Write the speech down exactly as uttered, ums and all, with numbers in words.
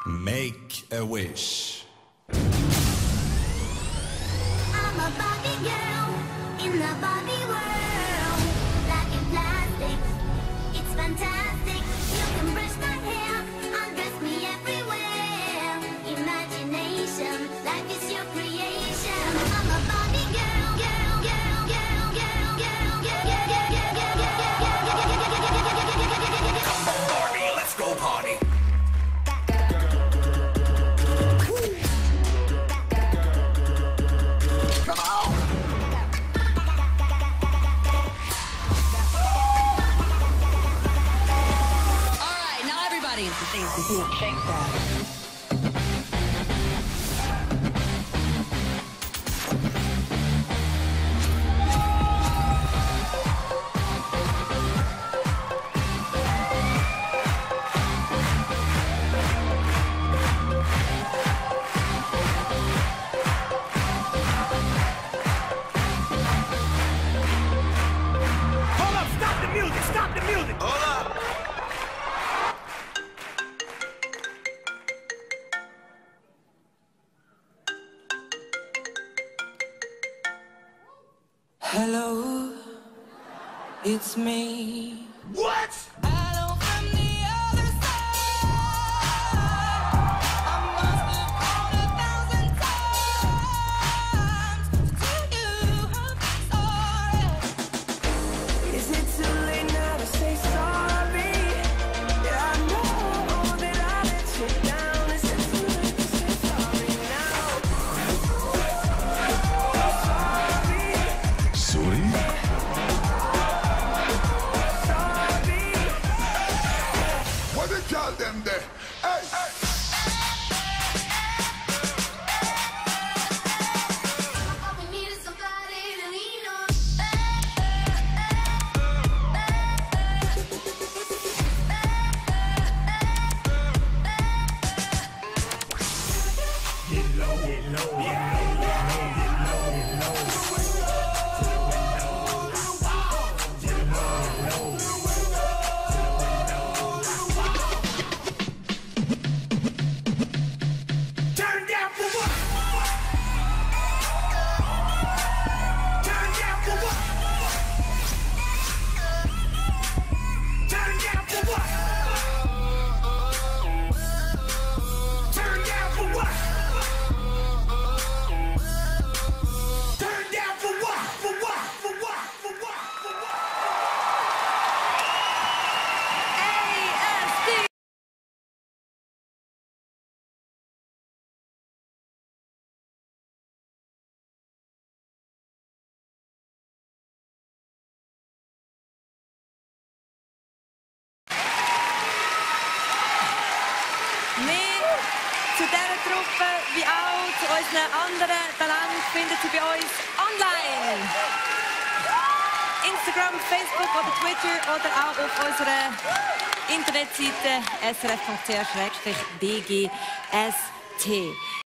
Make a wish. I'm a Barbie girl in the Barbie world. Like in plastic, it's fantastic. You can brush my hair, undress me everywhere. Imagination, life is your creation. I'm a Barbie girl, girl, girl, girl, girl, girl, girl, girl, girl, girl. Come on, Barbie, let's go party. Shake that. Hold up, stop the music, stop the music. Hold up. Hello, it's me. What? Hello from the other side. I must have called a thousand times to you. I'm sorry. Is it too late now to say sorry? Yeah, I know that I let you down. Is it too late to say sorry now? Sorry? What they call them there? Hey, hey. All we need is somebody to lean on. Get low, get low, get low, get low, get low, get low. Turn down for what? Turn down for what? Turn down for what? Turn down for what? Turn down for what? For what? For what? For what? For what? Asd. Mehr zu dieser Truppe wie auch zu unseren anderen Talenten findet ihr bei uns online. Instagram, Facebook oder Twitter oder auch auf unserer Internetseite s r f punkt c h slash b g s t.